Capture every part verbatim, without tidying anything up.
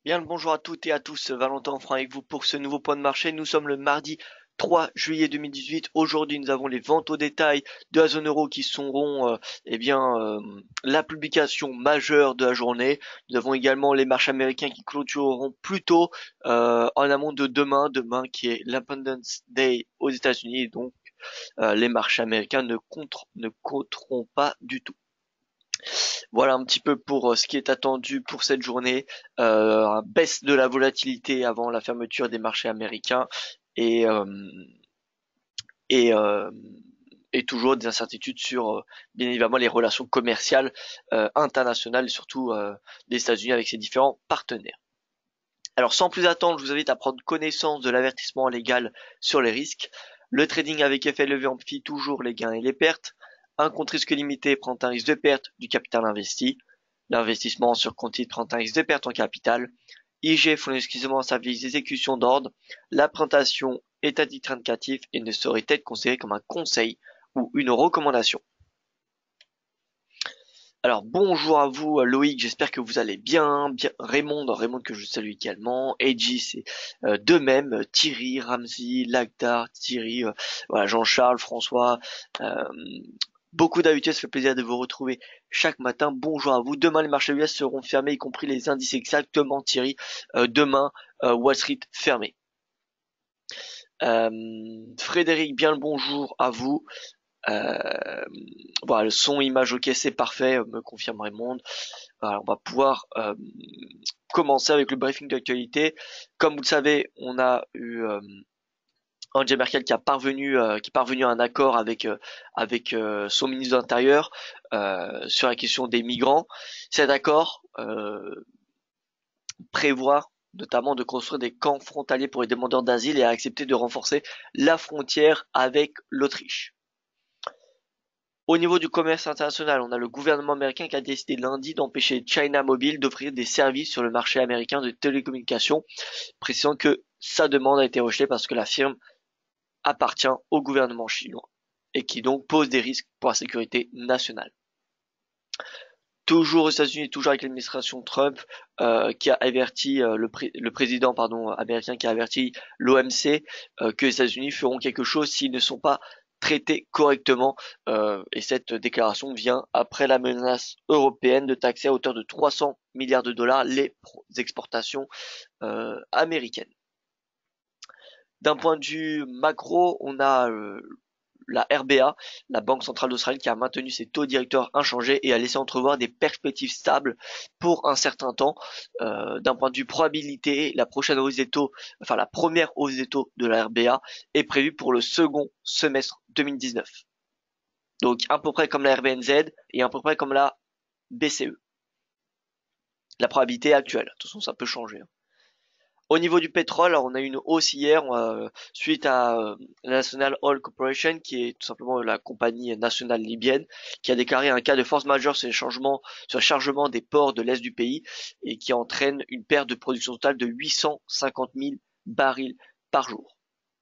Bien le bonjour à toutes et à tous, Valentin Enfant avec vous pour ce nouveau point de marché. Nous sommes le mardi trois juillet deux mille dix-huit. Aujourd'hui, nous avons les ventes au détail de la zone euro qui seront euh, eh bien euh, la publication majeure de la journée. Nous avons également les marchés américains qui clôtureront plus tôt euh, en amont de demain, demain qui est l'Independence Day aux États-Unis. Donc euh, les marchés américains ne compteront, ne compteront pas du tout. Voilà un petit peu pour euh, ce qui est attendu pour cette journée. Euh, baisse de la volatilité avant la fermeture des marchés américains et euh, et euh, et toujours des incertitudes sur euh, bien évidemment les relations commerciales euh, internationales et surtout euh, des États-Unis avec ses différents partenaires. Alors sans plus attendre, je vous invite à prendre connaissance de l'avertissement légal sur les risques. Le trading avec effet levier amplifie toujours les gains et les pertes. Un compte risque limité prend un risque de perte du capital investi. L'investissement sur compte titre prend un risque de perte en capital. I G fournit exclusivement un service d'exécution d'ordre. La présentation est à titre indicatif et ne saurait être considérée comme un conseil ou une recommandation. Alors bonjour à vous Loïc, j'espère que vous allez bien, bien Raymond, Raymond que je salue également, Edgy c'est euh, de même, Thierry, Ramsey, Lagdar, Thierry, euh, voilà Jean-Charles, François, euh, beaucoup d'invités, ça fait plaisir de vous retrouver chaque matin. Bonjour à vous. Demain les marchés U S seront fermés, y compris les indices exactement Thierry. Euh, demain euh, Wall Street fermé. Euh, Frédéric, bien le bonjour à vous. Euh, voilà, le son, image, ok, c'est parfait, me confirme Raymond. Voilà, on va pouvoir euh, commencer avec le briefing d'actualité. Comme vous le savez, on a eu euh, Angela Merkel qui a parvenu, euh, qui est parvenu à un accord avec euh, avec euh, son ministre de l'Intérieur euh, sur la question des migrants. Cet accord euh, prévoit notamment de construire des camps frontaliers pour les demandeurs d'asile et a accepté de renforcer la frontière avec l'Autriche. Au niveau du commerce international, on a le gouvernement américain qui a décidé lundi d'empêcher China Mobile d'offrir des services sur le marché américain de télécommunications, précisant que sa demande a été rejetée parce que la firme appartient au gouvernement chinois et qui donc pose des risques pour la sécurité nationale. Toujours aux États-Unis, toujours avec l'administration Trump, euh, qui a averti euh, le, pré le président pardon américain qui a averti l'O M C euh, que les États-Unis feront quelque chose s'ils ne sont pas traités correctement. Euh, et cette déclaration vient après la menace européenne de taxer à hauteur de trois cents milliards de dollars les exportations euh, américaines. D'un point de vue macro, on a euh, la R B A, la Banque centrale d'Australie, qui a maintenu ses taux directeurs inchangés et a laissé entrevoir des perspectives stables pour un certain temps. Euh, d'un point de vue probabilité, la prochaine hausse des taux, enfin la première hausse des taux de la R B A est prévue pour le second semestre deux mille dix-neuf. Donc à peu près comme la R B N Z et à peu près comme la B C E. La probabilité actuelle, de toute façon ça peut changer. Au niveau du pétrole, alors on a eu une hausse hier euh, suite à euh, la National Oil Corporation, qui est tout simplement la compagnie nationale libyenne, qui a déclaré un cas de force majeure sur les changements, sur le chargement des ports de l'est du pays et qui entraîne une perte de production totale de huit cent cinquante mille barils par jour.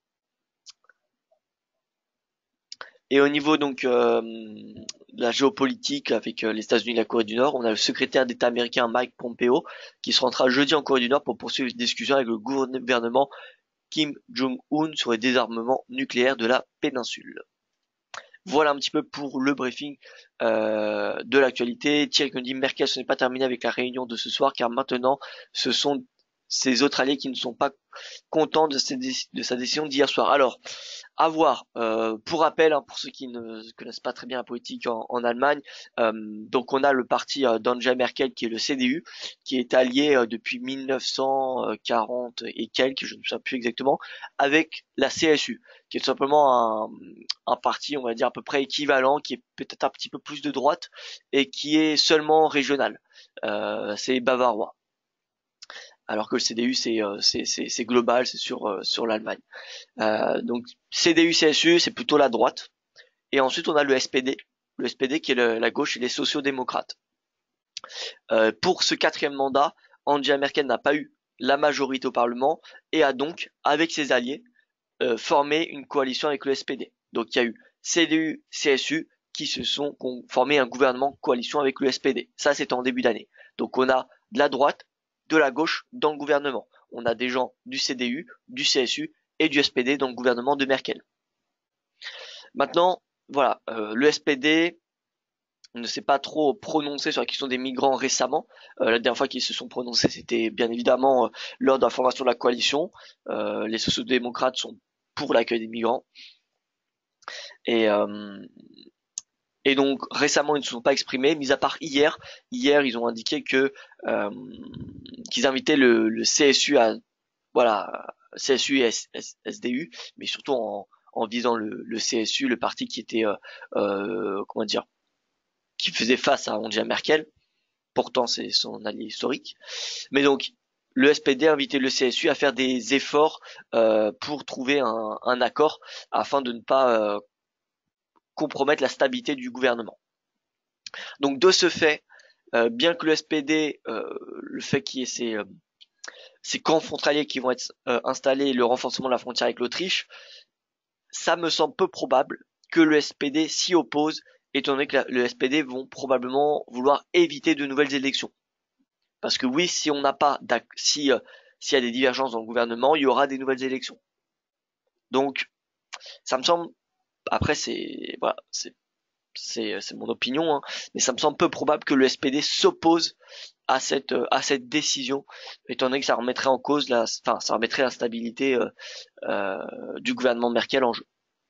Et au niveau donc euh, de la géopolitique avec euh, les États-Unis et la Corée du Nord, on a le secrétaire d'État américain Mike Pompeo qui se rendra jeudi en Corée du Nord pour poursuivre les discussions avec le gouvernement Kim Jong-un sur le désarmement nucléaire de la péninsule. Voilà un petit peu pour le briefing euh, de l'actualité. Thierry qui nous dit Merkel, ce n'est pas terminé avec la réunion de ce soir car maintenant ce sont ces autres alliés qui ne sont pas contents de, ces, de sa décision d'hier soir. Alors, à voir. Euh, pour rappel, hein, pour ceux qui ne connaissent pas très bien la politique en, en Allemagne, euh, donc on a le parti euh, d'Angela Merkel qui est le C D U, qui est allié euh, depuis mille neuf cent quarante et quelques, je ne sais plus exactement, avec la C S U, qui est tout simplement un, un parti, on va dire à peu près équivalent, qui est peut-être un petit peu plus de droite et qui est seulement régional. Euh, c'est bavarois. Alors que le C D U c'est euh, c'est c'est global, c'est sur euh, sur l'Allemagne. Euh, donc C D U C S U c'est plutôt la droite et ensuite on a le S P D, le S P D qui est le, la gauche et les sociaux-démocrates. Euh, pour ce quatrième mandat, Angela Merkel n'a pas eu la majorité au Parlement et a donc avec ses alliés euh, formé une coalition avec le S P D. Donc il y a eu C D U C S U qui se sont formé un gouvernement coalition avec le S P D. Ça c'était en début d'année. Donc on a de la droite de la gauche dans le gouvernement. On a des gens du C D U, du C S U et du S P D dans le gouvernement de Merkel. Maintenant, voilà, euh, le S P D ne s'est pas trop prononcé sur la question des migrants récemment. Euh, la dernière fois qu'ils se sont prononcés, c'était bien évidemment euh, lors de la formation de la coalition. Euh, les sociodémocrates sont pour l'accueil des migrants. Et, euh, et donc récemment, ils ne se sont pas exprimés, mis à part hier. Hier, ils ont indiqué que euh, qu'ils invitaient le, le C S U à voilà C S U et S, S, SDU, mais surtout en, en visant le, le C S U, le parti qui était euh, euh, comment dire, qui faisait face à Angela Merkel. Pourtant, c'est son allié historique. Mais donc, le S P D a invité le C S U à faire des efforts euh, pour trouver un, un accord afin de ne pas euh, compromettre la stabilité du gouvernement. Donc, de ce fait, euh, bien que le S P D, euh, le fait qu'il y ait ces, euh, ces camps frontaliers qui vont être euh, installés et le renforcement de la frontière avec l'Autriche, ça me semble peu probable que le S P D s'y oppose, étant donné que la, le S P D vont probablement vouloir éviter de nouvelles élections. Parce que oui, si on n'a pas, si euh, s'il y a des divergences dans le gouvernement, il y aura des nouvelles élections. Donc, ça me semble, après c'est voilà, c'est c'est c'est mon opinion, hein, mais ça me semble peu probable que le S P D s'oppose à cette à cette décision, étant donné que ça remettrait en cause la, enfin ça remettrait la stabilité euh, euh, du gouvernement Merkel en jeu.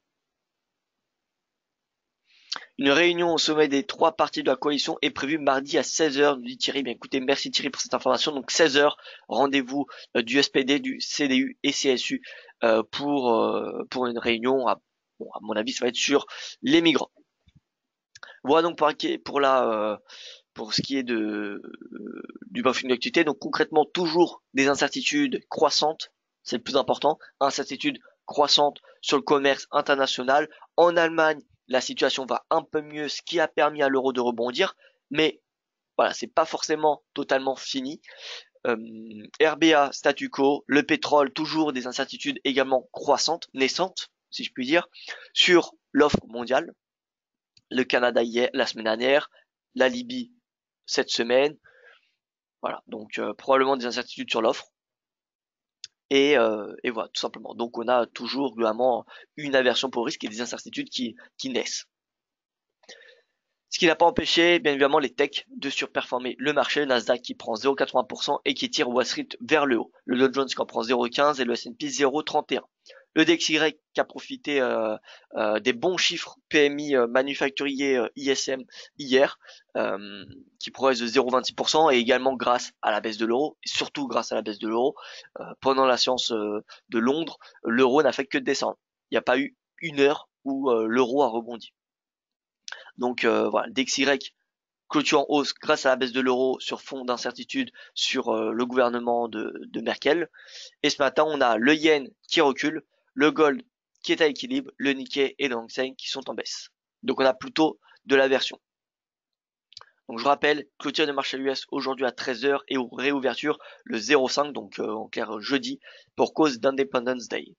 Une réunion au sommet des trois partis de la coalition est prévue mardi à seize heures, nous dit Thierry. Bien écoutez, merci Thierry pour cette information. Donc seize heures, rendez-vous euh, du S P D, du C D U et C S U euh, pour euh, pour une réunion. À, bon, à mon avis, ça va être sur les migrants. Voilà donc pour, pour la euh, pour ce qui est de euh, du briefing d'actualité. Donc concrètement, toujours des incertitudes croissantes, c'est le plus important. Incertitudes croissantes sur le commerce international. En Allemagne, la situation va un peu mieux, ce qui a permis à l'euro de rebondir, mais voilà, c'est pas forcément totalement fini. Euh, R B A, statu quo, le pétrole, toujours des incertitudes également croissantes, naissantes, si je puis dire, sur l'offre mondiale. Le Canada hier, la semaine dernière, la Libye cette semaine. Voilà, donc euh, probablement des incertitudes sur l'offre. Et, euh, et voilà, tout simplement. Donc on a toujours globalement une aversion pour le risque et des incertitudes qui, qui naissent. Ce qui n'a pas empêché, bien évidemment, les techs de surperformer le marché. Le Nasdaq qui prend zéro virgule quatre-vingts pour cent et qui tire Wall Street vers le haut. Le Dow Jones qui en prend zéro virgule quinze et le S and P zéro virgule trente et un. Le D X Y qui a profité euh, euh, des bons chiffres P M I euh, manufacturier euh, I S M hier, euh, qui progresse de zéro virgule vingt-six pour cent et également grâce à la baisse de l'euro, et surtout grâce à la baisse de l'euro. Euh, pendant la séance euh, de Londres, l'euro n'a fait que descendre. Il n'y a pas eu une heure où euh, l'euro a rebondi. Donc euh, voilà, D X Y clôture en hausse grâce à la baisse de l'euro sur fond d'incertitude sur euh, le gouvernement de, de Merkel. Et ce matin, on a le yen qui recule, le gold qui est à équilibre, le Nikkei et le Hang Seng qui sont en baisse. Donc on a plutôt de l'aversion. Donc je rappelle, clôture de marché U S aujourd'hui à treize heures et réouverture le zéro virgule cinq, donc euh, en clair jeudi, pour cause d'Independence Day.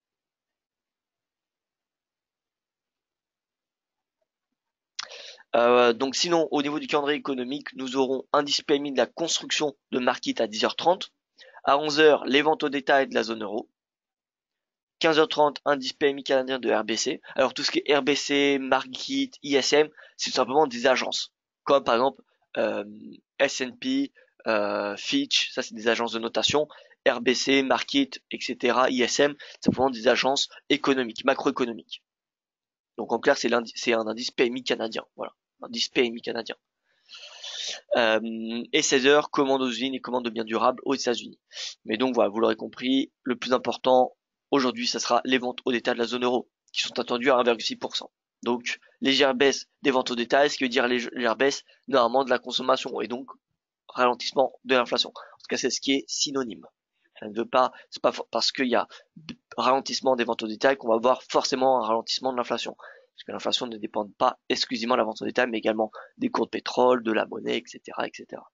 Euh, donc sinon, au niveau du calendrier économique, nous aurons indice P M I de la construction de Markit à dix heures trente. À onze heures, les ventes au détail de la zone euro. quinze heures trente, indice P M I canadien de R B C. Alors tout ce qui est R B C, Markit, I S M, c'est tout simplement des agences. Comme par exemple euh, S and P, euh, Fitch, ça c'est des agences de notation. R B C, Markit, et cetera. I S M, c'est simplement des agences économiques, macroéconomiques. Donc en clair, c'est un indice P M I canadien. Voilà, indice P M I canadien. Euh, et seize heures, commande aux usines et commande de biens durables aux États-Unis. Mais donc voilà, vous l'aurez compris, le plus important aujourd'hui, ça sera les ventes au détail de la zone euro, qui sont attendues à un virgule six pour cent. Donc légère baisse des ventes au détail, ce qui veut dire légère baisse normalement de la consommation et donc ralentissement de l'inflation. En tout cas, c'est ce qui est synonyme. Ça ne veut pas, c'est pas parce qu'il y a ralentissement des ventes au détail qu'on va voir forcément un ralentissement de l'inflation. Parce que l'inflation ne dépend pas exclusivement de la vente au détail, mais également des cours de pétrole, de la monnaie, et cetera, et cetera.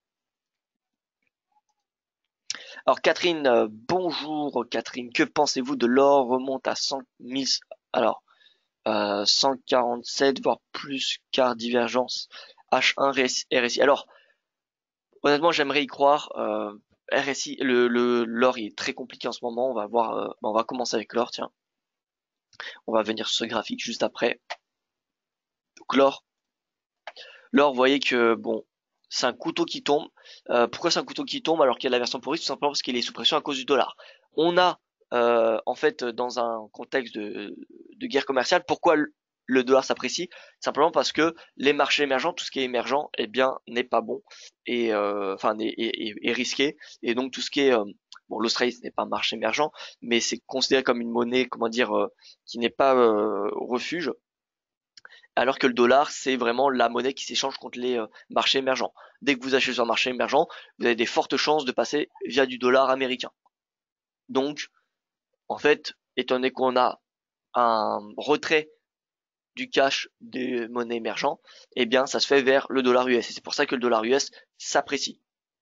Alors Catherine, euh, bonjour Catherine, que pensez-vous de l'or remonte à cent mille, alors euh, cent quarante-sept voire plus car divergence H un R S I. Alors honnêtement, j'aimerais y croire. Euh, R S I, le, le, l'or il est très compliqué en ce moment. On va voir, euh, on va commencer avec l'or, tiens. On va venir sur ce graphique juste après. Donc l'or, l'or, vous voyez que bon, c'est un couteau qui tombe. Euh, pourquoi c'est un couteau qui tombe alors qu'il y a la version pourrie? Tout simplement parce qu'il est sous pression à cause du dollar. On a euh, en fait dans un contexte de, de guerre commerciale, pourquoi le, le dollar s'apprécie? Simplement parce que les marchés émergents, tout ce qui est émergent, eh bien n'est pas bon et euh, enfin est, est, est risqué. Et donc tout ce qui est euh, bon, l'Australie ce n'est pas un marché émergent, mais c'est considéré comme une monnaie, comment dire, euh, qui n'est pas euh, refuge, alors que le dollar, c'est vraiment la monnaie qui s'échange contre les euh, marchés émergents. Dès que vous achetez sur un marché émergent, vous avez des fortes chances de passer via du dollar américain. Donc, en fait, étant donné qu'on a un retrait du cash des monnaies émergentes, eh bien, ça se fait vers le dollar U S. Et c'est pour ça que le dollar U S s'apprécie.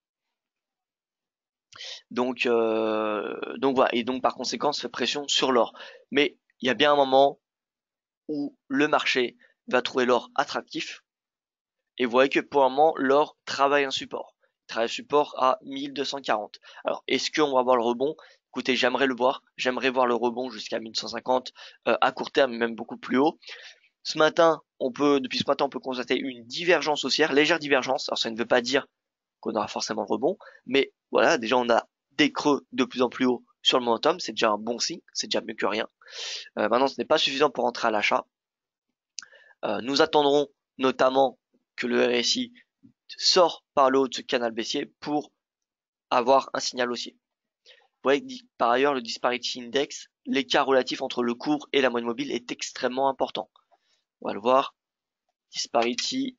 Donc, euh, donc voilà. Et donc, par conséquent, ça fait pression sur l'or. Mais il y a bien un moment où le marché va trouver l'or attractif. Et vous voyez que pour le moment, l'or travaille un support. Il travaille un support à mille deux cent quarante. Alors, est-ce qu'on va voir le rebond? Écoutez, j'aimerais le voir. J'aimerais voir le rebond jusqu'à mille cent cinquante euh, à court terme, même beaucoup plus haut. Ce matin, on peut, depuis ce matin, on peut constater une divergence haussière, légère divergence. Alors, ça ne veut pas dire qu'on aura forcément le rebond, mais voilà, déjà, on a des creux de plus en plus haut sur le momentum. C'est déjà un bon signe. C'est déjà mieux que rien. Euh, maintenant, ce n'est pas suffisant pour entrer à l'achat. Euh, nous attendrons notamment que le R S I sort par le haut de ce canal baissier pour avoir un signal haussier. Vous voyez que par ailleurs, le disparity index, l'écart relatif entre le cours et la moyenne mobile est extrêmement important. On va le voir. Disparity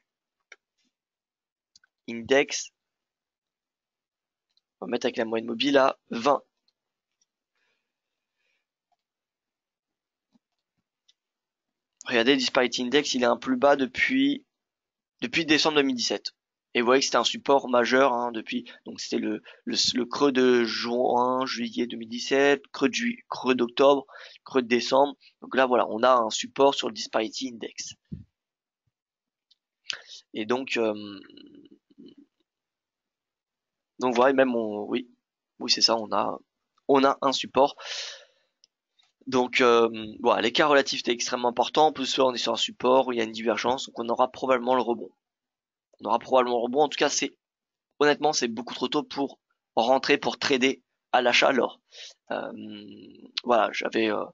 index. On va mettre avec la moyenne mobile à vingt. Regardez, le disparity index, il est un plus bas depuis, depuis décembre deux mille dix-sept. Et vous voyez que c'était un support majeur hein, depuis. Donc c'était le, le, le creux de juin, juillet deux mille dix-sept, creux de juillet, creux d'octobre, creux de décembre. Donc là voilà, on a un support sur le disparity index. Et donc euh, donc voilà, et même on, oui, oui c'est ça, on a on a un support. Donc euh, voilà, l'écart relatif est extrêmement important. En plus là on est sur un support où il y a une divergence, donc on aura probablement le rebond. On aura probablement le rebond. En tout cas, c'est honnêtement c'est beaucoup trop tôt pour rentrer pour trader à l'achat l'or. Euh, voilà, j'avais euh,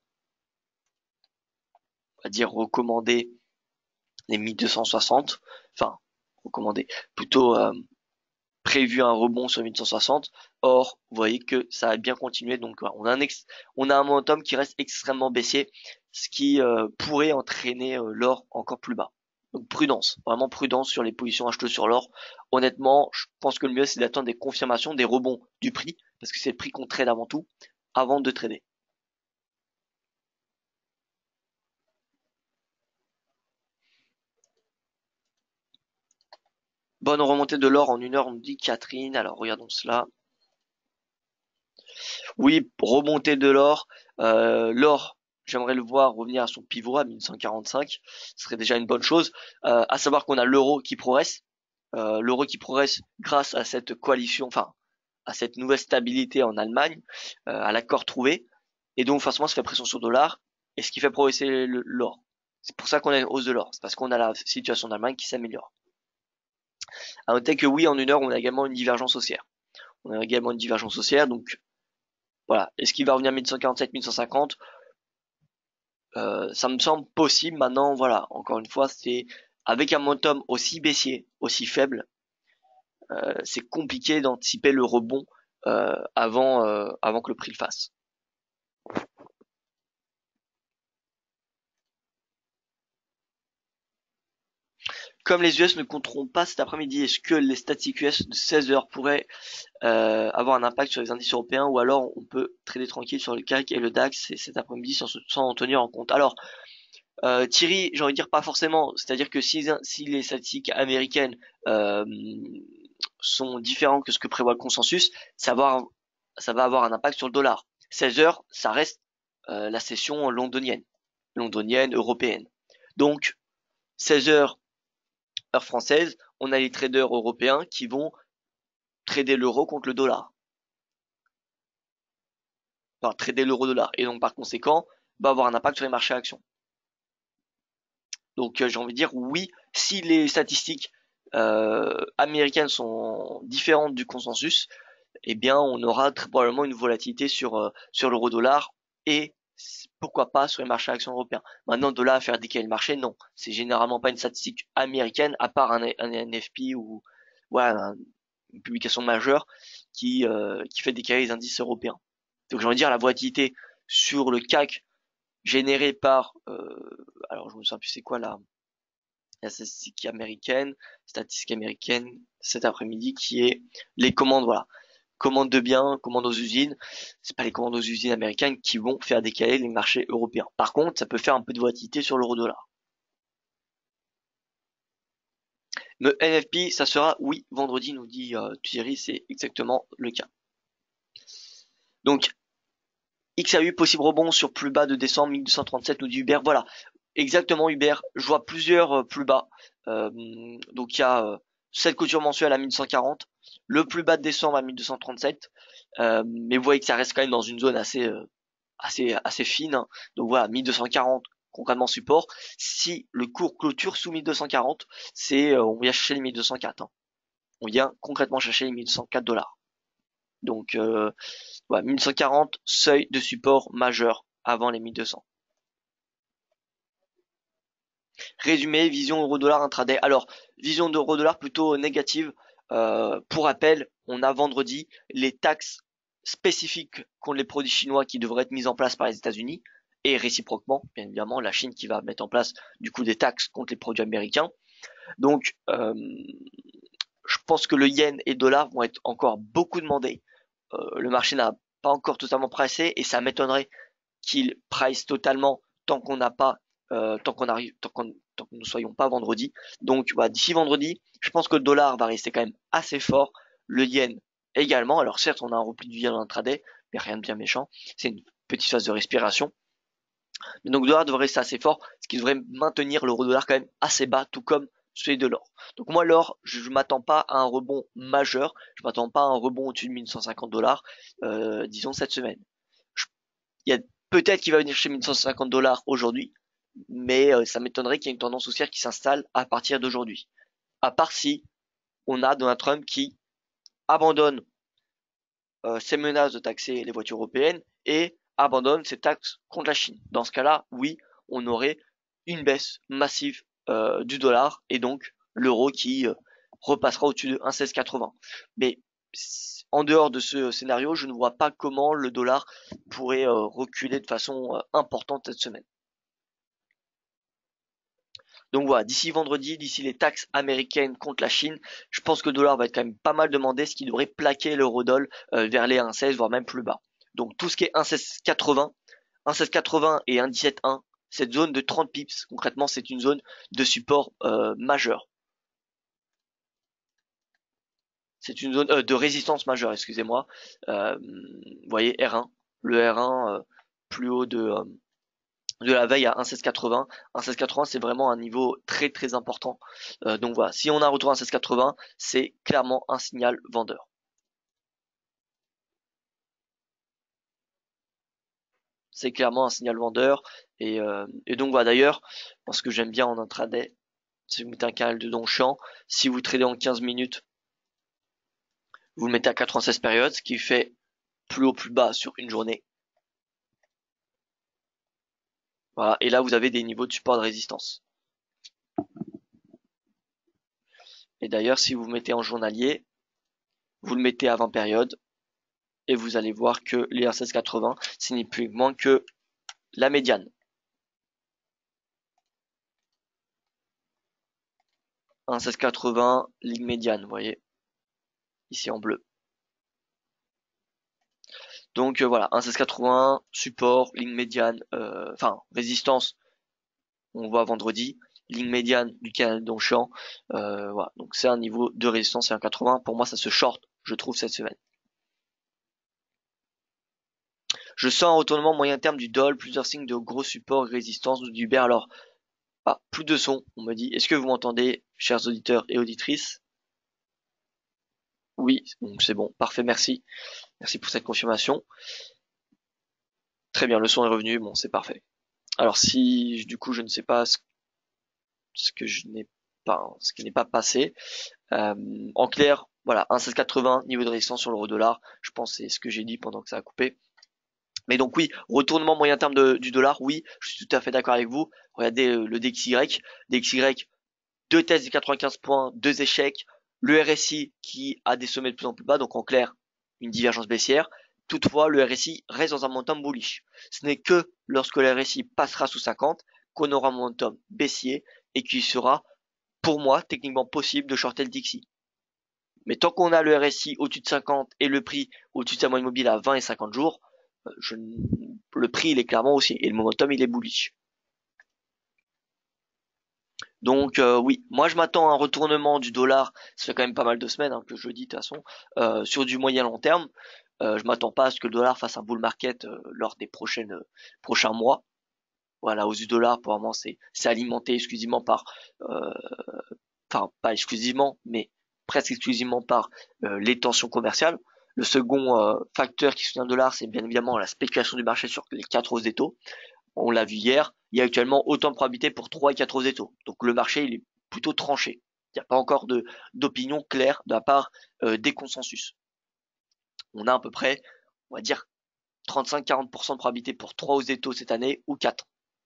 on va dire recommandé les mille deux cent soixante, enfin recommandé, plutôt euh, prévu un rebond sur mille cent soixante. Or, vous voyez que ça a bien continué, donc voilà, on a un ex on a un momentum qui reste extrêmement baissier, ce qui euh, pourrait entraîner euh, l'or encore plus bas. Donc prudence, vraiment prudence sur les positions acheteuses sur l'or. Honnêtement, je pense que le mieux c'est d'attendre des confirmations, des rebonds du prix, parce que c'est le prix qu'on trade avant tout, avant de trader. Bonne remontée de l'or en une heure, on me dit Catherine. Alors regardons cela. Oui, remontée de l'or. Euh, l'or, j'aimerais le voir revenir à son pivot à mille cent quarante-cinq. Ce serait déjà une bonne chose. Euh, à savoir qu'on a l'euro qui progresse. Euh, l'euro qui progresse grâce à cette coalition, enfin à cette nouvelle stabilité en Allemagne, euh, à l'accord trouvé. Et donc forcément, ça fait pression sur le dollar. Et ce qui fait progresser l'or. C'est pour ça qu'on a une hausse de l'or. C'est parce qu'on a la situation d'Allemagne qui s'améliore. À noter que oui, en une heure, on a également une divergence haussière. On a également une divergence haussière, donc voilà. Est-ce qu'il va revenir à mille cent quarante-sept, mille cent cinquante? euh, Ça me semble possible. Maintenant, voilà. Encore une fois, c'est avec un momentum aussi baissier, aussi faible, euh, c'est compliqué d'anticiper le rebond euh, avant, euh, avant que le prix le fasse. Comme les U S ne compteront pas cet après-midi, est-ce que les statistiques U S de seize heures pourraient euh, avoir un impact sur les indices européens ou alors on peut trader tranquille sur le C A C et le DAX cet après-midi sans, sans en tenir en compte? Alors, Euh, Thierry, j'ai envie de dire pas forcément. C'est-à-dire que si, si les statistiques américaines euh, sont différentes que ce que prévoit le consensus, ça va, ça va avoir un impact sur le dollar. seize heures, ça reste euh, la session londonienne, londonienne, européenne. Donc, seize heures, heure française, on a les traders européens qui vont trader l'euro contre le dollar. enfin, trader l'euro-dollar, et donc par conséquent, va avoir un impact sur les marchés actions. Donc euh, j'ai envie de dire oui, si les statistiques euh, américaines sont différentes du consensus, eh bien on aura très probablement une volatilité sur euh, sur l'euro-dollar et pourquoi pas sur les marchés actions européens. Maintenant de là à faire décaler le marché, non, c'est généralement pas une statistique américaine à part un, un N F P ou voilà, une publication majeure qui euh, qui fait décaler les indices européens. Donc j'ai envie de dire la volatilité sur le C A C générée par euh, alors je me souviens plus c'est quoi là la statistique américaine, statistique américaine cet après-midi qui est les commandes, voilà, commandes de biens, commandes aux usines. C'est pas les commandes aux usines américaines qui vont faire décaler les marchés européens. Par contre, ça peut faire un peu de volatilité sur l'euro-dollar. Le N F P, ça sera oui vendredi, nous dit euh, Thierry, c'est exactement le cas. Donc X A U possible rebond sur plus bas de décembre mille deux cent trente-sept, nous dit Hubert. Voilà, exactement Hubert. Je vois plusieurs euh, plus bas. Euh, donc il y a euh, cette clôture mensuelle à mille deux cent quarante, le plus bas de décembre à mille deux cent trente-sept. Euh, mais vous voyez que ça reste quand même dans une zone assez euh, assez assez fine, hein. Donc voilà, mille deux cent quarante concrètement support. Si le cours clôture sous mille deux cent quarante, c'est euh, on vient chercher les mille deux cent quatre, hein. On vient concrètement chercher les mille deux cent quatre dollars. Donc euh, voilà, mille deux cent quarante, seuil de support majeur avant les mille deux cents. Résumé, vision euro-dollar intraday. Alors, vision d'euro-dollar plutôt négative. Euh, pour rappel, on a vendredi les taxes spécifiques contre les produits chinois qui devraient être mises en place par les États-Unis et réciproquement, bien évidemment, la Chine qui va mettre en place du coup des taxes contre les produits américains. Donc, euh, je pense que le yen et le dollar vont être encore beaucoup demandés. Euh, le marché n'a pas encore totalement pricé et ça m'étonnerait qu'il price totalement tant qu'on n'a pas, euh, tant qu'on arrive, tant qu'on, tant que nous ne soyons pas vendredi. Donc, voilà, d'ici vendredi, je pense que le dollar va rester quand même assez fort, le yen également. Alors certes, on a un repli du yen en intraday, mais rien de bien méchant. C'est une petite phase de respiration. Mais donc, le dollar devrait rester assez fort, ce qui devrait maintenir l'euro dollar quand même assez bas, tout comme celui de l'or. Donc moi, l'or, je ne m'attends pas à un rebond majeur. Je m'attends pas à un rebond au-dessus de mille cent cinquante dollars, euh, disons cette semaine. Il y a peut-être qu'il va venir chez mille cent cinquante dollars aujourd'hui, mais euh, ça m'étonnerait qu'il y ait une tendance haussière qui s'installe à partir d'aujourd'hui. À part si on a Donald Trump qui abandonne euh, ses menaces de taxer les voitures européennes et abandonne ses taxes contre la Chine. Dans ce cas-là, oui, on aurait une baisse massive euh, du dollar et donc l'euro qui euh, repassera au-dessus de un virgule seize quatre-vingts. Mais en dehors de ce scénario, je ne vois pas comment le dollar pourrait euh, reculer de façon euh, importante cette semaine. Donc voilà, d'ici vendredi, d'ici les taxes américaines contre la Chine, je pense que le dollar va être quand même pas mal demandé, ce qui devrait plaquer l'eurodoll euh, vers les un virgule seize, voire même plus bas. Donc tout ce qui est un virgule seize quatre-vingts, un virgule seize quatre-vingts et un virgule dix-sept un, cette zone de trente pips, concrètement, c'est une zone de support euh, majeur. C'est une zone euh, de résistance majeure, excusez-moi. Euh, vous voyez R un, le R un euh, plus haut de euh, de la veille à un virgule seize quatre-vingts. un virgule seize quatre-vingts, c'est vraiment un niveau très très important. Euh, donc voilà, si on a un retour à un virgule seize quatre-vingts, c'est clairement un signal vendeur. C'est clairement un signal vendeur. Et, euh, et donc voilà, d'ailleurs, ce que j'aime bien en intraday, si vous mettez un canal de Donchamp, si vous tradez en quinze minutes, vous le mettez à quatre-vingt-seize périodes, ce qui fait plus haut plus bas sur une journée. Voilà, et là vous avez des niveaux de support de résistance. Et d'ailleurs, si vous mettez en journalier, vous le mettez à vingt périodes, et vous allez voir que les un virgule seize quatre-vingts, ce n'est plus moins que la médiane. un virgule seize quatre-vingts, ligne médiane, vous voyez, ici en bleu. Donc euh, voilà, un virgule seize quatre-vingts, support, ligne médiane, euh, enfin résistance, on voit vendredi, ligne médiane du canal Donchamp, euh, voilà, donc c'est un niveau de résistance et un virgule quatre-vingts, pour moi ça se short, je trouve, cette semaine. Je sens un retournement moyen terme du doll, plusieurs signes de gros support et résistance du Hubert. Alors, ah, plus de son, on me dit. Est-ce que vous m'entendez, chers auditeurs et auditrices? Oui, c'est bon, parfait, merci. Merci pour cette confirmation. Très bien, le son est revenu, bon, c'est parfait. Alors si du coup je ne sais pas ce, ce que je n'ai pas, ce qui n'est pas passé, euh, en clair, voilà, un seize quatre-vingts niveau de résistance sur l'euro dollar. Je pense que c'est ce que j'ai dit pendant que ça a coupé. Mais donc oui, retournement moyen terme de- du dollar, oui, je suis tout à fait d'accord avec vous. Regardez euh, le D X Y, D X Y, deux tests de quatre-vingt-quinze points, deux échecs, le R S I qui a des sommets de plus en plus bas, donc en clair, une divergence baissière. Toutefois, le R S I reste dans un momentum bullish. Ce n'est que lorsque le R S I passera sous cinquante qu'on aura un momentum baissier et qu'il sera, pour moi, techniquement possible de shorter le D X Y. Mais tant qu'on a le R S I au-dessus de cinquante et le prix au-dessus de sa moyenne mobile à vingt et cinquante jours, euh, je, le prix il est clairement haussier et le momentum il est bullish. Donc euh, oui, moi je m'attends à un retournement du dollar, ça fait quand même pas mal de semaines hein, que je le dis de toute façon, euh, sur du moyen long terme. Euh, je m'attends pas à ce que le dollar fasse un bull market euh, lors des prochaines euh, prochains mois. Voilà, hausse du dollar pour le moment c'est c'est alimenté exclusivement par, euh, enfin pas exclusivement, mais presque exclusivement par euh, les tensions commerciales. Le second euh, facteur qui soutient le dollar, c'est bien évidemment la spéculation du marché sur les quatre hausses des taux. On l'a vu hier, il y a actuellement autant de probabilités pour trois et quatre hausses des taux. Donc le marché, il est plutôt tranché. Il n'y a pas encore de d'opinion claire de la part euh, des consensus. On a à peu près, on va dire, trente-cinq à quarante pour cent de probabilité pour trois hausses des taux cette année ou quatre.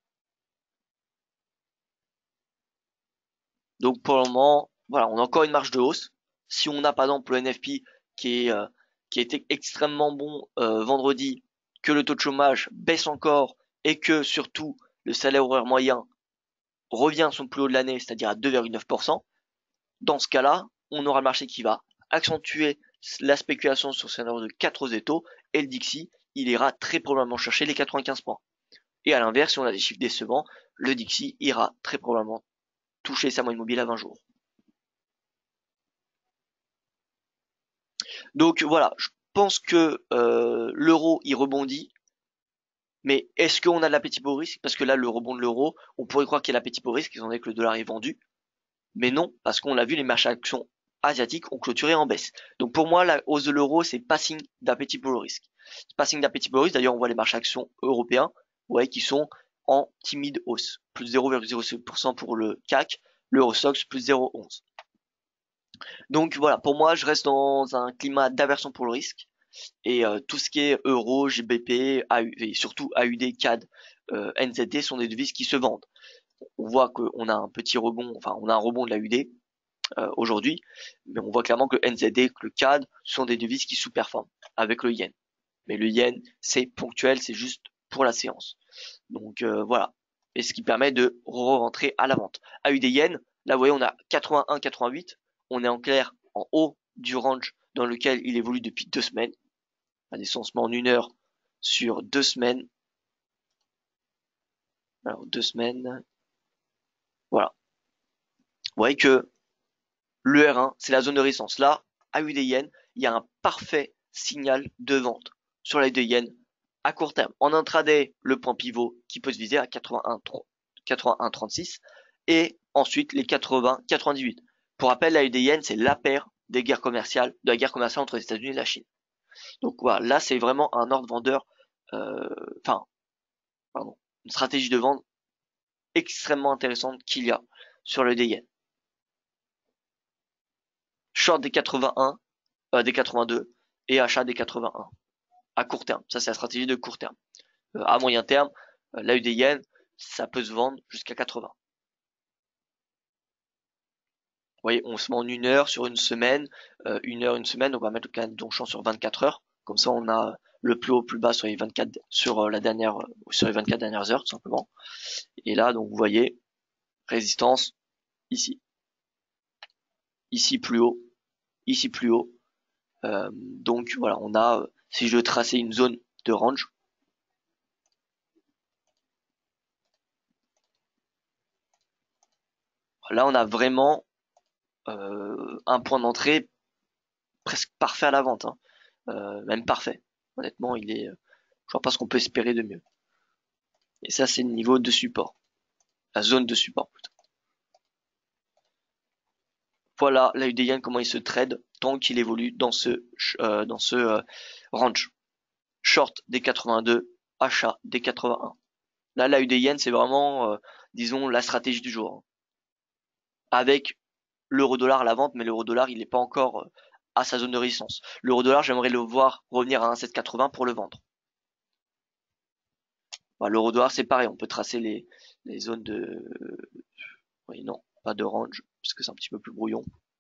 Donc pour le moment, voilà, on a encore une marge de hausse. Si on a par exemple le N F P qui est euh, qui a été extrêmement bon euh, vendredi, que le taux de chômage baisse encore et que surtout le salaire horaire moyen revient à son plus haut de l'année, c'est-à-dire à deux virgule neuf pour cent, dans ce cas-là, on aura le marché qui va accentuer la spéculation sur ce scénario de quatre hausses des taux et le Dixie, il ira très probablement chercher les quatre-vingt-quinze points. Et à l'inverse, si on a des chiffres décevants, le Dixie ira très probablement toucher sa moyenne mobile à vingt jours. Donc voilà, je pense que euh, l'euro il rebondit, mais est-ce qu'on a de l'appétit pour risque? Parce que là, le rebond de l'euro, on pourrait croire qu'il y a l'appétit pour risque, étant donné que le dollar est vendu, mais non, parce qu'on l'a vu, les marchés actions asiatiques ont clôturé en baisse. Donc pour moi, la hausse de l'euro, c'est pas signe d'appétit pour le risque. C'est pas signe d'appétit pour le risque. D'ailleurs, on voit les marchés actions européens, ouais, qui sont en timide hausse, plus zéro virgule zéro sept pour cent pour le C A C, l'Eurostoxx plus zéro virgule onze. Donc voilà, pour moi, je reste dans un climat d'aversion pour le risque. Et euh, tout ce qui est euro, G B P, A U, et surtout A U D, C A D, euh, N Z D sont des devises qui se vendent. On voit qu'on a un petit rebond, enfin on a un rebond de l'A U D euh, aujourd'hui, mais on voit clairement que le N Z D, que le C A D sont des devises qui sous-performent avec le yen. Mais le yen, c'est ponctuel, c'est juste pour la séance. Donc euh, voilà. Et ce qui permet de re-rentrer à la vente. A U D yen, là vous voyez on a quatre-vingt-un quatre-vingt-huit, on est en clair en haut du range dans lequel il évolue depuis deux semaines. Un descendement en une heure sur deux semaines. Alors deux semaines. Voilà. Vous voyez que le R un, c'est la zone de résistance. Là, A U D yen, il y a un parfait signal de vente sur la A U D yen à court terme. En intraday, le point pivot qui peut se viser à quatre-vingt-un virgule trente-six et ensuite les quatre-vingts quatre-vingt-dix-huit. Pour rappel, la U D yen, c'est la paire des guerres commerciales, de la guerre commerciale entre les États-Unis et la Chine. Donc voilà, là c'est vraiment un ordre vendeur, euh, enfin, pardon, une stratégie de vente extrêmement intéressante qu'il y a sur le D yen. Short des quatre-vingt-un, euh, des quatre-vingt-deux et achat des quatre-vingt-un à court terme. Ça c'est la stratégie de court terme. Euh, à moyen terme, euh, l'A U D yen, ça peut se vendre jusqu'à quatre-vingts. Vous voyez, on se met en une heure sur une semaine, euh, une heure, une semaine, on va mettre le canal d'Onchamp sur vingt-quatre heures. Comme ça, on a le plus haut, plus bas sur les vingt-quatre, sur euh, la dernière, sur les vingt-quatre dernières heures, tout simplement. Et là, donc, vous voyez, résistance, ici. Ici plus haut, ici plus haut. Euh, donc, voilà, on a, si je veux tracer une zone de range, là, on a vraiment euh, un point d'entrée presque parfait à la vente, hein. Euh, même parfait. Honnêtement, il est, je vois pas ce qu'on peut espérer de mieux. Et ça, c'est le niveau de support, la zone de support plutôt. Voilà l'A U D yen comment il se trade tant qu'il évolue dans ce euh, dans ce euh, range. Short des quatre-vingt-deux, achat D quatre-vingt-un. Là, la U D yen, c'est vraiment, euh, disons, la stratégie du jour, hein. Avec l'euro-dollar à la vente, mais l'euro-dollar, il n'est pas encore euh, à sa zone de résistance. L'euro-dollar, j'aimerais le voir revenir à un virgule sept quatre-vingts pour le vendre. Voilà, l'euro-dollar, c'est pareil, on peut tracer les, les zones de... Oui, non, pas de range, parce que c'est un petit peu plus brouillon.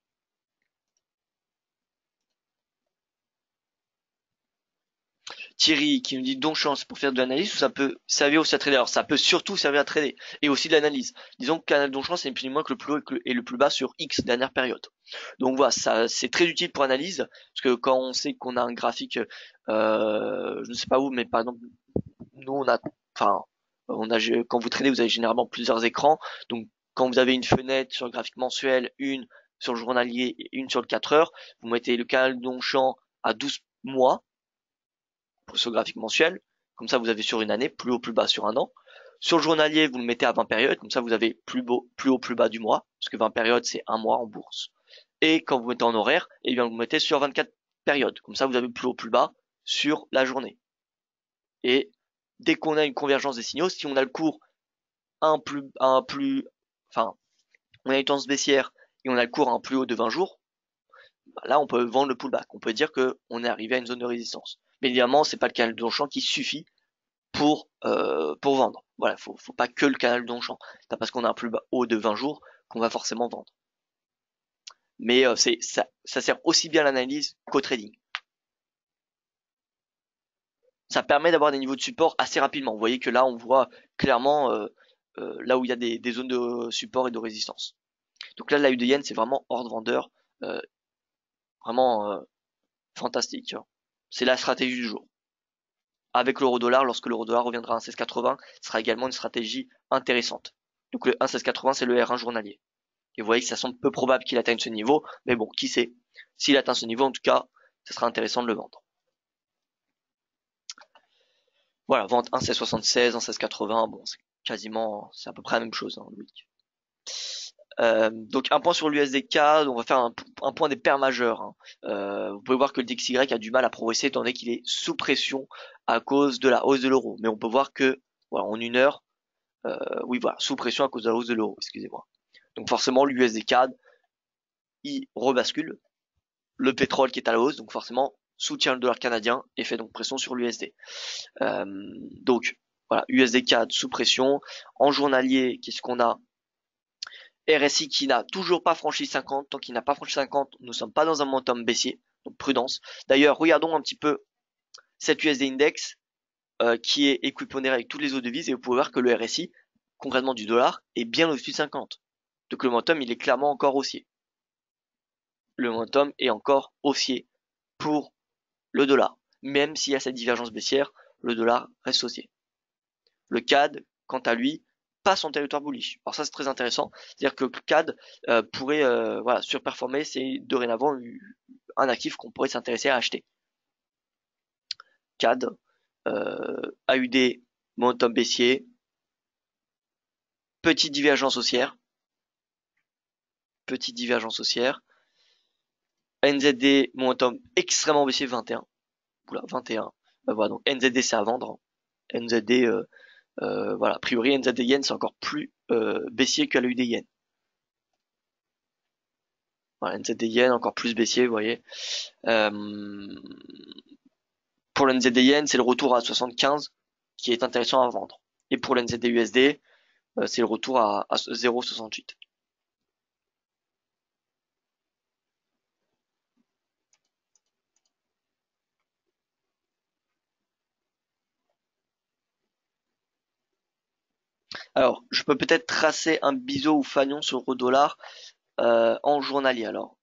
Thierry qui nous dit don chance pour faire de l'analyse ou ça peut servir aussi à trader. Alors ça peut surtout servir à trader et aussi de l'analyse. Disons que canal don chance c'est ni plus ni moins que le plus haut et le plus bas sur X dernière période. Donc voilà, ça c'est très utile pour analyse parce que quand on sait qu'on a un graphique, euh, je ne sais pas où, mais par exemple nous on a, enfin on a quand vous tradez vous avez généralement plusieurs écrans. Donc quand vous avez une fenêtre sur le graphique mensuel, une sur le journalier et une sur le quatre heures, vous mettez le canal Donchamp à douze mois pour ce graphique mensuel. Comme ça, vous avez sur une année, plus haut, plus bas sur un an. Sur le journalier, vous le mettez à vingt périodes. Comme ça, vous avez plus, beau, plus haut, plus bas du mois. Parce que vingt périodes, c'est un mois en bourse. Et quand vous mettez en horaire, eh bien, vous mettez sur vingt-quatre périodes. Comme ça, vous avez plus haut, plus bas sur la journée. Et dès qu'on a une convergence des signaux, si on a le cours un plus, un plus, enfin, on a une tendance baissière et on a le cours un plus haut de vingt jours, bah là, on peut vendre le pullback. On peut dire que on est arrivé à une zone de résistance. Mais évidemment, c'est pas le canal de Longchamp qui suffit pour euh, pour vendre. Voilà, faut faut pas que le canal Donchamp. C'est pas parce qu'on a un plus bas haut de vingt jours qu'on va forcément vendre. Mais euh, c'est ça, ça sert aussi bien à l'analyse qu'au trading. Ça permet d'avoir des niveaux de support assez rapidement. Vous voyez que là, on voit clairement euh, euh, là où il y a des, des zones de support et de résistance. Donc là, la U D Yen, c'est vraiment ordre vendeur, euh, vraiment euh, fantastique, hein. C'est la stratégie du jour. Avec l'euro-dollar, lorsque l'euro-dollar reviendra à un seize quatre-vingts, ce sera également une stratégie intéressante. Donc le un seize quatre-vingts, c'est le R un journalier. Et vous voyez que ça semble peu probable qu'il atteigne ce niveau, mais bon, qui sait. S'il atteint ce niveau, en tout cas, ce sera intéressant de le vendre. Voilà, vente un seize soixante-seize, un seize quatre-vingts, bon, c'est quasiment, c'est à peu près la même chose, hein, Louis. Euh, donc un point sur l'U S D C A D, on va faire un, un point des paires majeures, hein. Euh, vous pouvez voir que le D X Y a du mal à progresser étant donné qu'il est sous pression à cause de la hausse de l'euro. Mais on peut voir que, voilà, en une heure, euh, oui voilà, sous pression à cause de la hausse de l'euro, excusez-moi. Donc forcément l'U S D C A D, il rebascule. Le pétrole qui est à la hausse, donc forcément soutient le dollar canadien et fait donc pression sur l'U S D. Euh, donc voilà, U S D C A D sous pression. En journalier, qu'est-ce qu'on a? R S I qui n'a toujours pas franchi cinquante. Tant qu'il n'a pas franchi cinquante, nous ne sommes pas dans un momentum baissier, donc prudence. D'ailleurs, regardons un petit peu cet U S D index euh, qui est équipondéré avec toutes les autres devises et vous pouvez voir que le R S I, concrètement du dollar, est bien au-dessus de cinquante. Donc le momentum, il est clairement encore haussier. Le momentum est encore haussier pour le dollar. Même s'il y a cette divergence baissière, le dollar reste haussier. Le C A D, quant à lui, passe en territoire bullish. Alors ça c'est très intéressant, c'est-à-dire que le C A D euh, pourrait euh, voilà, surperformer, c'est dorénavant un actif qu'on pourrait s'intéresser à acheter. C A D, euh, A U D, momentum baissier, petite divergence haussière, petite divergence haussière, N Z D, momentum extrêmement baissier, vingt et un. Oula, vingt et un. Ben voilà, donc N Z D c'est à vendre. N Z D, euh, euh, voilà, a priori N Z D yen c'est encore plus euh, baissier que la U D yen. Voilà, N Z D yen encore plus baissier, vous voyez. Euh, pour le N Z D yen, c'est le retour à soixante-quinze qui est intéressant à vendre. Et pour le N Z D U S D, euh, c'est le retour à, à zéro virgule soixante-huit. Alors, je peux peut-être tracer un biseau ou fanion sur le dollar euh, en journalier. Alors,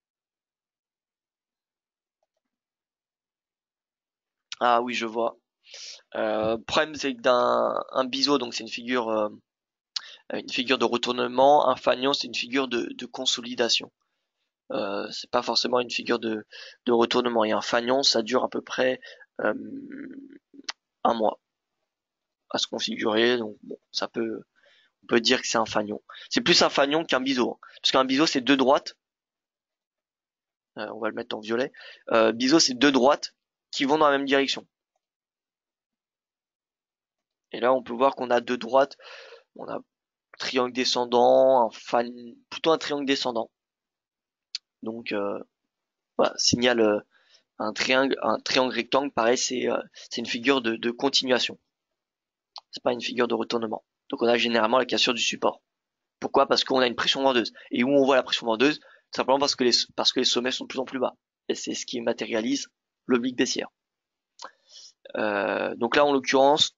ah oui, je vois. Euh, problème, c'est que d'un un biseau, donc c'est une figure, euh, une figure de retournement. Un fanion, c'est une figure de, de consolidation. Euh, c'est pas forcément une figure de, de retournement. Et un fanion, ça dure à peu près euh, un mois à se configurer. Donc bon, ça peut, on peut dire que c'est un fanion. C'est plus un fanion qu'un biseau, hein. Parce qu'un biseau, c'est deux droites. Euh, on va le mettre en violet. Euh, biseau, c'est deux droites qui vont dans la même direction. Et là, on peut voir qu'on a deux droites, on a triangle descendant, un fan, plutôt un triangle descendant. Donc euh, voilà, signale euh, un triangle, un triangle rectangle, pareil, c'est euh, c'est une figure de, de continuation. C'est pas une figure de retournement. Donc on a généralement la cassure du support. Pourquoi? Parce qu'on a une pression vendeuse. Et où on voit la pression vendeuse? Tout simplement parce que les, parce que les sommets sont de plus en plus bas. Et c'est ce qui matérialise l'oblique baissière. Euh, donc là, en l'occurrence,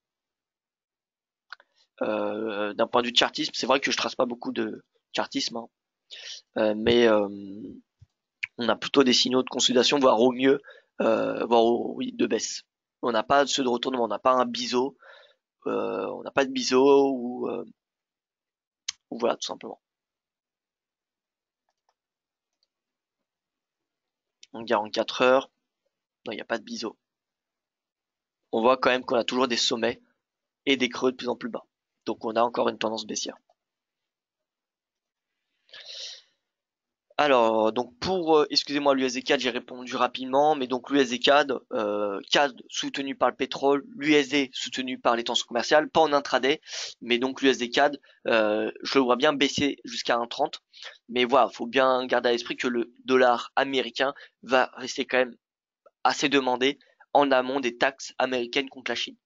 euh, d'un point de vue de chartisme, c'est vrai que je trace pas beaucoup de chartisme, hein. Euh, mais euh, on a plutôt des signaux de consolidation, voire au mieux, euh, voire au, oui, de baisse. On n'a pas ceux de retournement, on n'a pas un biseau, euh, on n'a pas de biseau ou, euh, ou voilà, tout simplement. On garde en quatre heures, non, il n'y a pas de biseau. On voit quand même qu'on a toujours des sommets et des creux de plus en plus bas. Donc on a encore une tendance baissière. Alors, donc pour, euh, excusez-moi, l'U S D CAD, j'ai répondu rapidement, mais donc l'U S D CAD, euh, CAD soutenu par le pétrole, l'U S D soutenu par les tensions commerciales, pas en intraday, mais donc l'U S D CAD, euh, je le vois bien baisser jusqu'à un virgule trente, mais voilà, faut bien garder à l'esprit que le dollar américain va rester quand même assez demandé en amont des taxes américaines contre la Chine.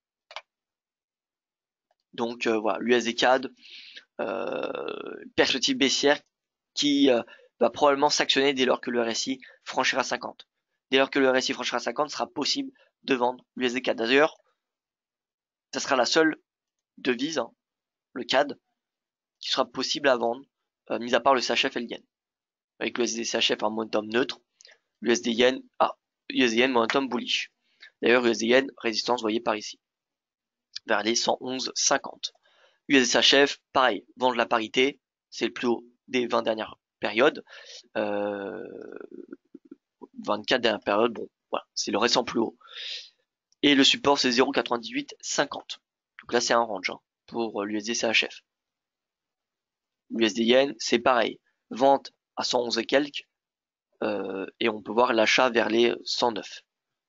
Donc euh, voilà, l'U S D CAD, euh, perspective baissière qui euh, va probablement s'actionner dès lors que le R S I franchira cinquante. Dès lors que le R S I franchira cinquante, il sera possible de vendre l'U S D CAD. D'ailleurs, ça sera la seule devise, hein, le C A D, qui sera possible à vendre, euh, mis à part le C H F et le yen. Avec le U S D C H F en momentum neutre, l'U S D yen, ah, U S D yen momentum bullish. D'ailleurs, U S D yen, résistance, vous voyez par ici, vers les cent onze virgule cinquante. U S D C H F, pareil, vendre la parité, c'est le plus haut des vingt dernières périodes. Euh, vingt-quatre dernières périodes, bon, voilà, c'est le récent plus haut. Et le support, c'est zéro virgule quatre-vingt-dix-huit cinquante. Donc là, c'est un range, hein, pour l'U S D C H F. L'U S D yen, c'est pareil. Vente à cent onze et quelques, euh, et on peut voir l'achat vers les cent neuf.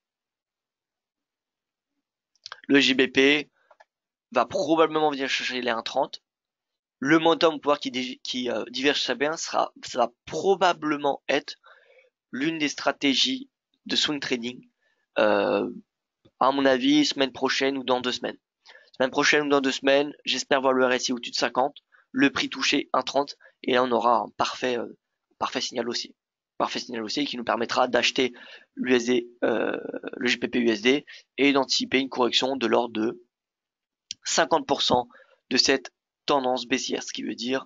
Le J B P va probablement venir chercher les un virgule trente. Le momentum, on peut voir qui, qui euh, diverge très bien, sera, ça va probablement être l'une des stratégies de swing trading, euh, à mon avis, semaine prochaine ou dans deux semaines. Semaine prochaine ou dans deux semaines, j'espère voir le R S I au-dessus de cinquante, le prix touché un virgule trente, et là on aura un parfait, euh, parfait signal haussier. Parfait signal haussier qui nous permettra d'acheter l'U S D, euh, le G P P U S D et d'anticiper une correction de l'ordre de cinquante pour cent de cette tendance baissière, ce qui veut dire,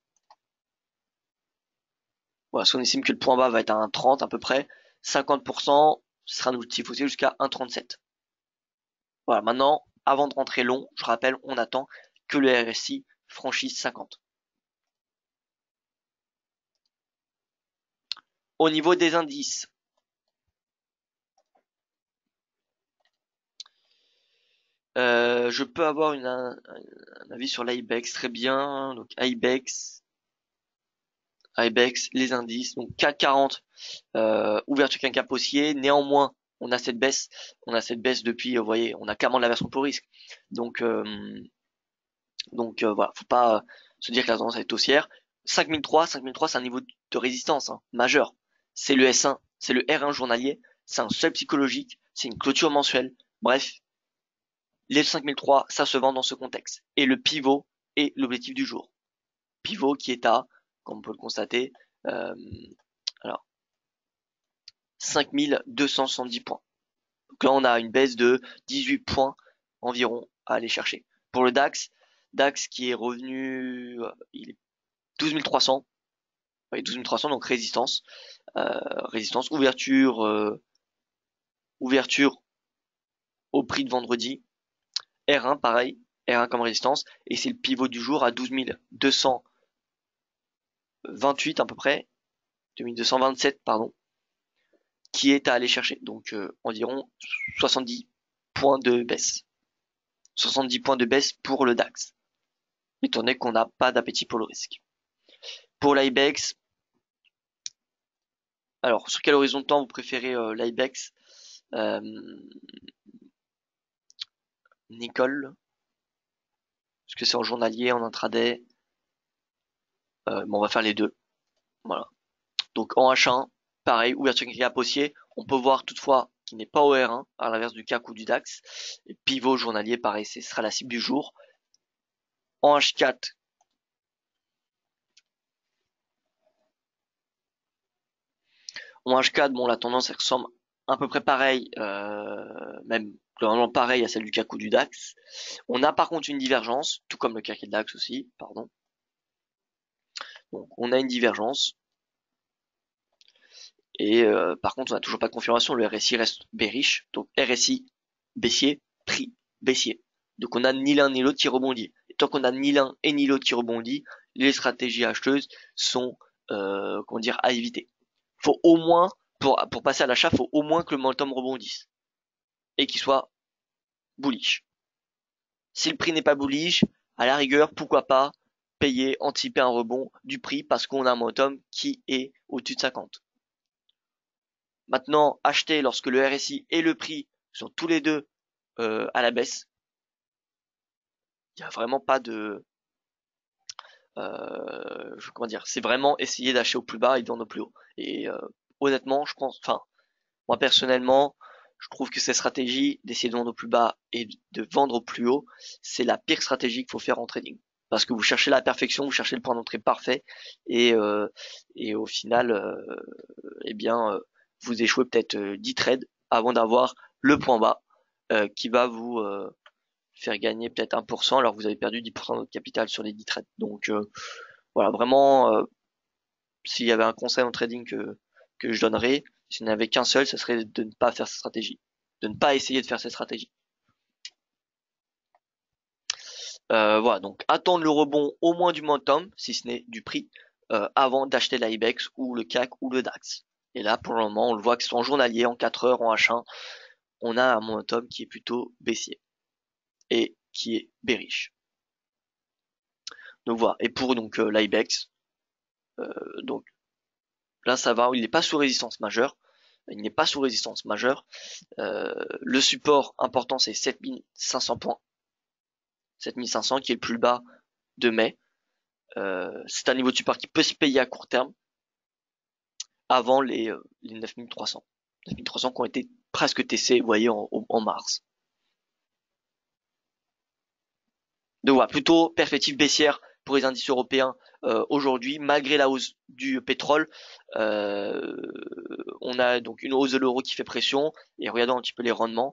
voilà, si on estime que le point bas va être à un virgule trente à peu près, cinquante pour cent ce sera un objectif haussier jusqu'à un virgule trente-sept. Voilà, maintenant, avant de rentrer long, je rappelle, on attend que le R S I franchisse cinquante. Au niveau des indices, euh, je peux avoir une, un, un avis sur l'Ibex, très bien. Donc Ibex, Ibex, les indices, donc C A C quarante, euh, ouverture qu'un cap haussier. Néanmoins, on a cette baisse, on a cette baisse depuis, vous voyez, on a clairement de la version pour risque. Donc, euh, donc euh, voilà, faut pas se dire que la tendance est haussière. cinq mille trois, cinq mille trois, c'est un niveau de résistance, hein, majeur. C'est le S un, c'est le R un journalier, c'est un seuil psychologique, c'est une clôture mensuelle. Bref, les cinq mille trois, ça se vend dans ce contexte. Et le pivot est l'objectif du jour. Pivot qui est à, comme on peut le constater, euh, alors cinq mille deux cent soixante-dix points. Donc là, on a une baisse de dix-huit points environ à aller chercher. Pour le DAX, DAX qui est revenu, euh, il est douze mille trois cents, oui, douze mille trois cents, donc résistance, euh, résistance, ouverture, euh, ouverture au prix de vendredi. R un, pareil, R un comme résistance, et c'est le pivot du jour à douze mille deux cent vingt-huit à peu près, deux mille deux cent vingt-sept, pardon, qui est à aller chercher. Donc euh, environ soixante-dix points de baisse. soixante-dix points de baisse pour le DAX, étant donné qu'on n'a pas d'appétit pour le risque. Pour l'Ibex, alors sur quel horizon de temps vous préférez euh, l'Ibex, euh, Nicole? Est-ce que c'est en journalier, en intraday? Euh, bon, on va faire les deux. Voilà. Donc en H un, pareil, ouverture gap haussier. On peut voir toutefois qu'il n'est pas au R un, à l'inverse du C A C ou du DAX. Et pivot journalier, pareil, ce sera la cible du jour. En H quatre, en H quatre, bon, la tendance elle ressemble à peu près pareil, euh, même globalement pareil à celle du C A C ou du DAX. On a par contre une divergence, tout comme le C A C et le DAX aussi, pardon. Donc on a une divergence. Et euh, par contre, on n'a toujours pas de confirmation. Le R S I reste bearish. Donc R S I baissier, prix baissier. Donc on a ni l'un ni l'autre qui rebondit. Et tant qu'on a ni l'un et ni l'autre qui rebondit, les stratégies acheteuses sont euh, comment dire à éviter. Faut au moins pour pour passer à l'achat, faut au moins que le momentum rebondisse et qu'il soit bullish. Si le prix n'est pas bullish, à la rigueur, pourquoi pas payer, anticiper un rebond du prix parce qu'on a un momentum qui est au-dessus de cinquante. Maintenant, acheter lorsque le R S I et le prix sont tous les deux euh, à la baisse, il n'y a vraiment pas de... Euh, je, comment dire, c'est vraiment essayer d'acheter au plus bas et de vendre au plus haut. Et euh, honnêtement, je pense, enfin, moi personnellement, je trouve que cette stratégie d'essayer de vendre au plus bas et de vendre au plus haut, c'est la pire stratégie qu'il faut faire en trading. Parce que vous cherchez la perfection, vous cherchez le point d'entrée parfait, et, euh, et au final, euh, eh bien, euh, vous échouez peut-être euh, dix trades avant d'avoir le point bas euh, qui va vous euh, faire gagner peut-être un pour cent alors que vous avez perdu dix pour cent de votre capital sur les dix trades. Donc euh, voilà, vraiment, euh, s'il y avait un conseil en trading que, que je donnerais, s'il n'y en avait qu'un seul, ce serait de ne pas faire cette stratégie, de ne pas essayer de faire cette stratégie. Euh, voilà, donc attendre le rebond au moins du momentum, si ce n'est du prix, euh, avant d'acheter la l'Ibex ou le C A C ou le DAX. Et là, pour le moment, on le voit que c'est en journalier, en quatre heures, en H un, on a un momentum qui est plutôt baissier et qui est bearish. Donc voilà. Et pour donc euh, l'Ibex, euh, donc là ça va, il n'est pas sous résistance majeure. Il n'est pas sous résistance majeure. Euh, le support important c'est sept mille cinq cents points. sept mille cinq cents qui est le plus bas de mai. Euh, c'est un niveau de support qui peut se payer à court terme avant les, euh, les neuf mille trois cents. neuf mille trois cents qui ont été presque testés, vous voyez, en, en mars. Donc voilà, plutôt perspective baissière pour les indices européens euh, aujourd'hui, malgré la hausse du pétrole. Euh, on a donc une hausse de l'euro qui fait pression. Et regardons un petit peu les rendements.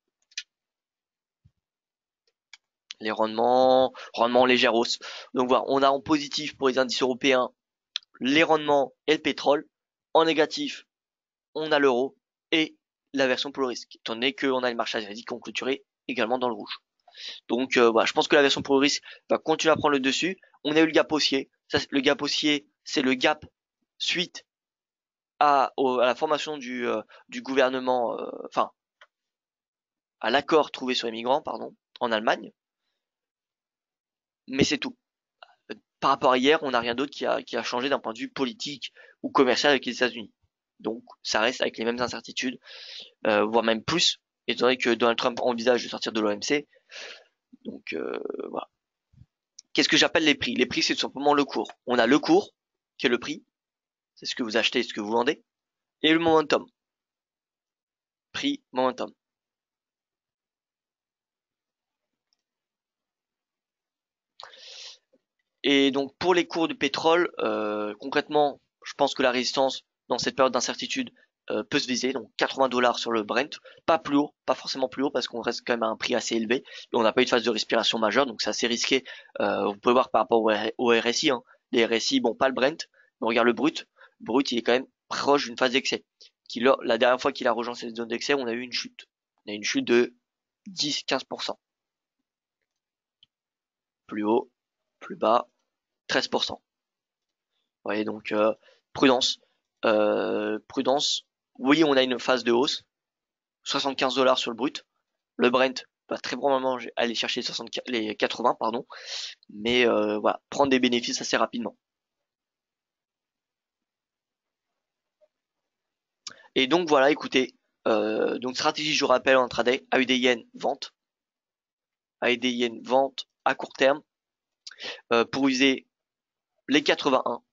Les rendements, rendements légère hausse. Donc voilà, on a en positif pour les indices européens les rendements et le pétrole. En négatif, on a l'euro et la version pour le risque, étant donné qu'on a les marchés asiatiques qui ont clôturé également dans le rouge. Donc euh, voilà, je pense que la version pour le risque va continuer à prendre le dessus. On a eu le gap haussier. Ça, le gap haussier, c'est le gap suite à, au, à la formation du, euh, du gouvernement, euh, enfin à l'accord trouvé sur les migrants, pardon, en Allemagne. Mais c'est tout. Par rapport à hier, on n'a rien d'autre qui a, qui a changé d'un point de vue politique ou commercial avec les États-Unis. Donc ça reste avec les mêmes incertitudes, euh, voire même plus, étant donné que Donald Trump envisage de sortir de l'O M C. Donc euh, voilà. Qu'est-ce que j'appelle les prix? Les prix, c'est tout simplement le cours. On a le cours, qui est le prix, c'est ce que vous achetez, ce que vous vendez, et le momentum. Prix, momentum. Et donc pour les cours du pétrole, euh, concrètement, je pense que la résistance dans cette période d'incertitude euh, peut se viser, donc quatre-vingts dollars sur le Brent, pas plus haut, pas forcément plus haut parce qu'on reste quand même à un prix assez élevé et on n'a pas eu de phase de respiration majeure, donc c'est assez risqué. Euh, vous pouvez voir par rapport au, au R S I, hein. Les R S I, bon pas le Brent, mais on regarde le brut, le brut il est quand même proche d'une phase d'excès. Qui, la dernière fois qu'il a rejoint cette zone d'excès, on a eu une chute, on a eu une chute de dix à quinze pour cent. Plus haut, plus bas, treize pour cent. Vous voyez, donc euh, prudence. Euh, prudence. Oui, on a une phase de hausse. soixante-quinze dollars sur le brut. Le Brent va très probablement aller chercher les quatre-vingts, pardon. Mais euh, voilà, prendre des bénéfices assez rapidement. Et donc voilà, écoutez, euh, donc stratégie, je vous rappelle, en intraday, A U D yen, vente. A U D yen, vente. à court terme euh, pour viser les quatre-vingt-un.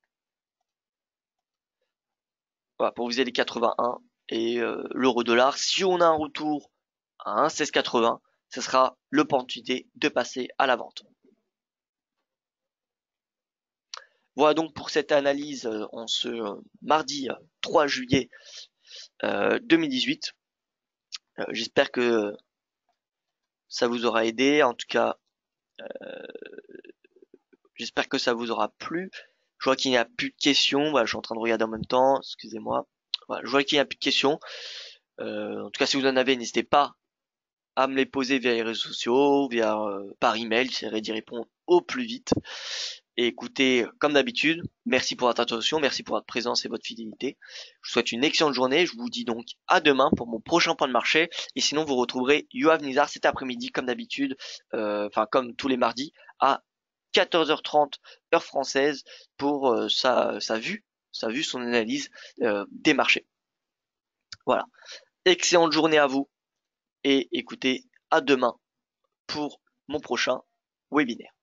Voilà, pour viser les quatre-vingt-un et euh, l'euro dollar. Si on a un retour à un virgule seize quatre-vingts, ce sera l'opportunité de passer à la vente. Voilà donc pour cette analyse euh, en ce euh, mardi euh, trois juillet euh, deux mille dix-huit. Euh, J'espère que ça vous aura aidé. En tout cas, j'espère que ça vous aura plu. Je vois qu'il n'y a plus de questions. Voilà, je suis en train de regarder en même temps. Excusez-moi. Voilà, je vois qu'il n'y a plus de questions. Euh, en tout cas, si vous en avez, n'hésitez pas à me les poser via les réseaux sociaux, via euh, par email. J'essaierai d'y répondre au plus vite. Et écoutez, comme d'habitude, merci pour votre attention, merci pour votre présence et votre fidélité. Je vous souhaite une excellente journée. Je vous dis donc à demain pour mon prochain point de marché. Et sinon, vous retrouverez Yoav Nizar cet après-midi, comme d'habitude, euh, enfin comme tous les mardis, à quatorze heures trente heure française pour euh, sa, sa vue, sa vue, son analyse euh, des marchés. Voilà. Excellente journée à vous et écoutez, à demain pour mon prochain webinaire.